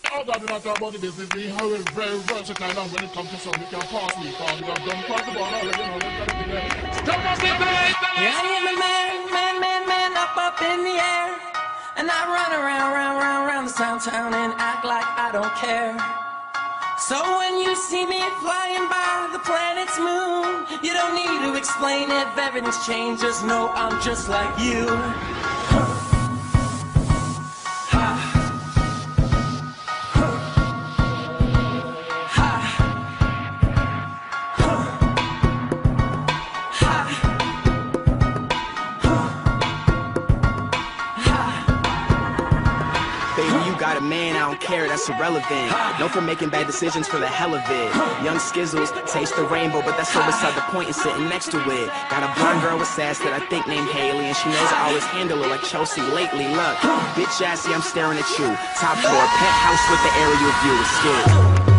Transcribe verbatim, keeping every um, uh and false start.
Oh, God, we're not talking about the business. We have it very versatile, and when it comes to something, we can pass me from. We have done quite a ball already, you know, let's get it together. Stop us in the light, the light. Yeah, I am a man, man, man, man, up, up in the air. And I run around, round, round, round the town, town and act like I don't care. So when you see me flying by the planet's moon, you don't need to explain if everything's changed, just know I'm just like you. Baby, you got a man, I don't care, that's irrelevant. Known for making bad decisions for the hell of it. Young skizzles, taste the rainbow, but that's so beside the point and sitting next to it. Got a blonde girl with sass that I think named Haley, and she knows I always handle her like Chelsea lately. Look, bitch assy, I'm staring at you. Top floor, penthouse with the aerial view, it's scary.